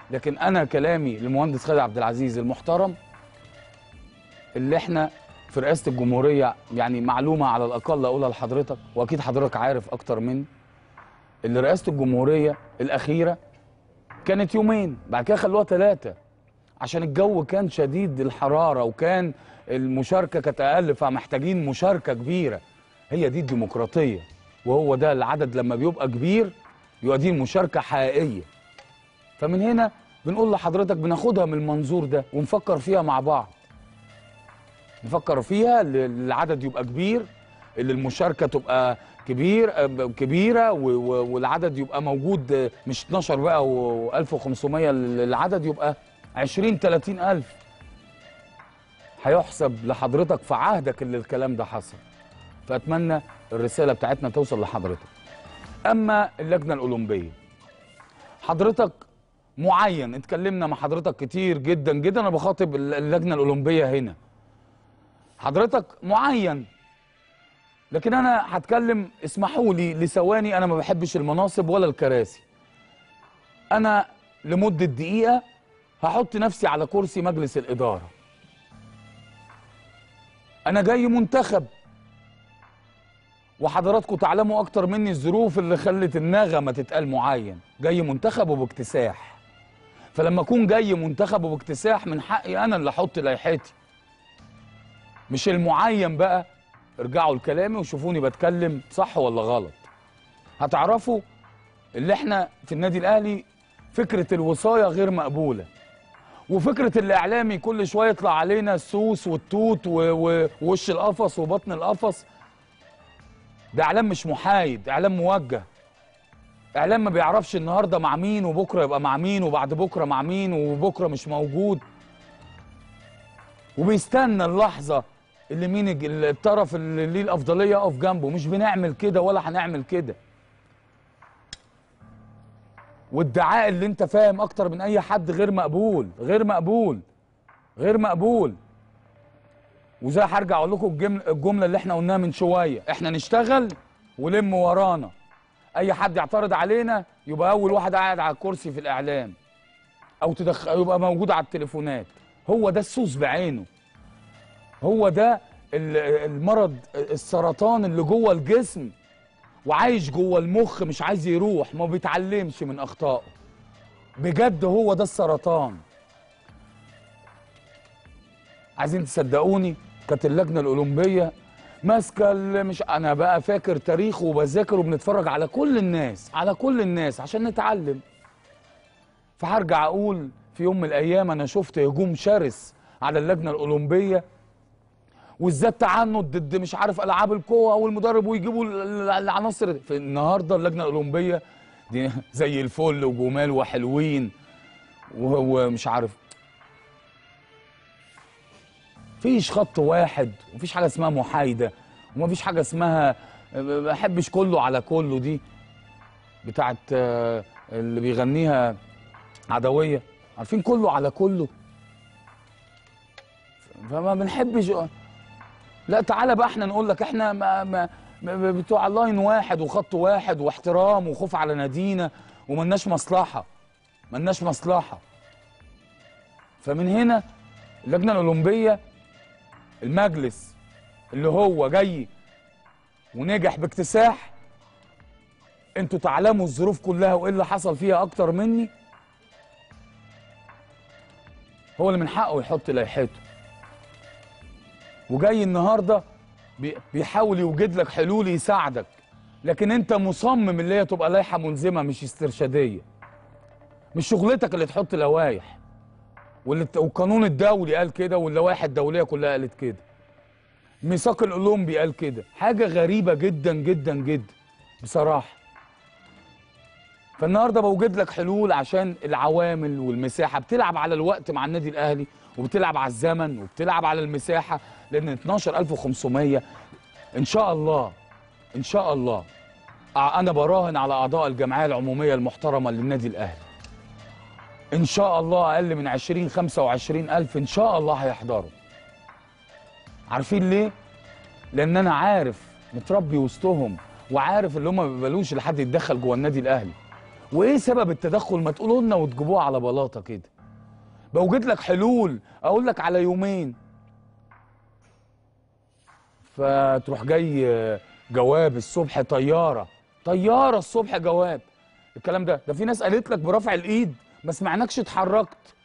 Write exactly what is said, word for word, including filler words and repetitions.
لكن انا كلامي للمهندس خالد عبد العزيز المحترم، اللي احنا في رئاسه الجمهوريه، يعني معلومه على الاقل اقولها لحضرتك واكيد حضرتك عارف اكتر مني، اللي رئاسه الجمهوريه الاخيره كانت يومين، بعد كده خلوها ثلاثه عشان الجو كان شديد الحراره وكان المشاركه كانت اقل، فمحتاجين مشاركه كبيره. هي دي الديمقراطيه، وهو ده العدد لما بيبقى كبير يبقى دي المشاركه حقيقيه. فمن هنا بنقول لحضرتك بناخدها من المنظور ده ونفكر فيها مع بعض. نفكر فيها اللي العدد يبقى كبير، اللي المشاركه تبقى كبير كبيره والعدد يبقى موجود مش اتناشر بقى وألف وخمسمية، العدد يبقى عشرين تلاتين ألف. هيحسب لحضرتك في عهدك اللي الكلام ده حصل. فأتمنى الرسالة بتاعتنا توصل لحضرتك. أما اللجنة الأولمبية، حضرتك معين، اتكلمنا مع حضرتك كتير جدا جدا، أنا بخاطب اللجنة الأولمبية هنا. حضرتك معين، لكن أنا هتكلم، اسمحوا لي لثواني، أنا ما بحبش المناصب ولا الكراسي. أنا لمدة دقيقة هحط نفسي على كرسي مجلس الإدارة. أنا جاي منتخب، وحضراتكم تعلموا أكتر مني الظروف اللي خلت النغمة تتقال معين. جاي منتخب وباكتساح، فلما أكون جاي منتخب وباكتساح من حقي أنا اللي أحط لائحتي، مش المعين بقى. ارجعوا لكلامي وشوفوني بتكلم صح ولا غلط. هتعرفوا اللي احنا في النادي الأهلي فكرة الوصاية غير مقبولة، وفكرة الإعلامي كل شوية يطلع علينا السوس والتوت ووش القفص وبطن القفص. ده إعلام مش محايد، إعلام موجه، إعلام ما بيعرفش النهاردة مع مين وبكرة يبقى مع مين وبعد بكرة مع مين وبكرة مش موجود، وبيستنى اللحظة اللي مين الطرف اللي ليه الأفضلية يقف جنبه. مش بنعمل كده ولا هنعمل كده. والدعاء اللي انت فاهم اكتر من اي حد غير مقبول، غير مقبول، غير مقبول. وزي هرجع اقول لكم الجمله اللي احنا قلناها من شويه، احنا نشتغل ولم ورانا. اي حد يعترض علينا يبقى اول واحد قاعد على الكرسي في الاعلام، او تدخل يبقى موجود على التليفونات. هو ده السوس بعينه، هو ده المرض السرطان اللي جوه الجسم وعايش جوه المخ، مش عايز يروح، ما بيتعلمش من اخطائه. بجد هو ده السرطان. عايزين تصدقوني، كانت اللجنه الاولمبيه ماسكه، مش انا بقى فاكر تاريخ وبذاكر وبنتفرج على كل الناس، على كل الناس عشان نتعلم. فهرجع اقول في يوم من الايام انا شفت هجوم شرس على اللجنه الاولمبيه، وازاي التعنت ضد مش عارف العاب القوه والمدرب ويجيبوا العناصر. في النهارده اللجنه الاولمبيه دي زي الفل وجمال وحلوين ومش عارف. مفيش خط واحد، ومفيش حاجه اسمها محايده، ومفيش حاجه اسمها ما بحبش كله على كله. دي بتاعت اللي بيغنيها عدويه، عارفين كله على كله. فما بنحبش. لا تعالى بقى احنا نقول لك احنا ما ما بتوع لاين واحد وخط واحد واحترام وخوف على نادينا وملناش مصلحه، ملناش مصلحه. فمن هنا اللجنه الاولمبيه، المجلس اللي هو جاي ونجح باكتساح، انتوا تعلموا الظروف كلها وايه اللي حصل فيها اكتر مني، هو اللي من حقه يحط لائحته. وجاي النهارده بيحاول يوجد لك حلول يساعدك، لكن انت مصمم اللي هي تبقى لائحه ملزمه مش استرشاديه. مش شغلتك اللي تحط لوائح، والقانون الدولي قال كده واللوائح الدوليه كلها قالت كده. الميثاق الاولمبي قال كده. حاجه غريبه جدا جدا جدا بصراحه. فالنهارده بوجد لك حلول عشان العوامل والمساحه. بتلعب على الوقت مع النادي الاهلي، وبتلعب على الزمن، وبتلعب على المساحه، لان اتناشر ألف وخمسمية ان شاء الله ان شاء الله انا براهن على اعضاء الجمعيه العموميه المحترمه للنادي الاهلي. ان شاء الله اقل من عشرين خمسة وعشرين ألف ان شاء الله هيحضروا. عارفين ليه؟ لان انا عارف، متربي وسطهم، وعارف اللي هم ما بيقبلوش لحد يتدخل جوه النادي الاهلي، وايه سبب التدخل؟ ما تقولوا لنا وتجيبوها على بلاطه كده. بوجد لك حلول اقول لك على يومين، فتروح جاي جواب الصبح طياره طياره الصبح جواب. الكلام ده ده في ناس قالت لك برفع الايد ما سمعناكش اتحركت.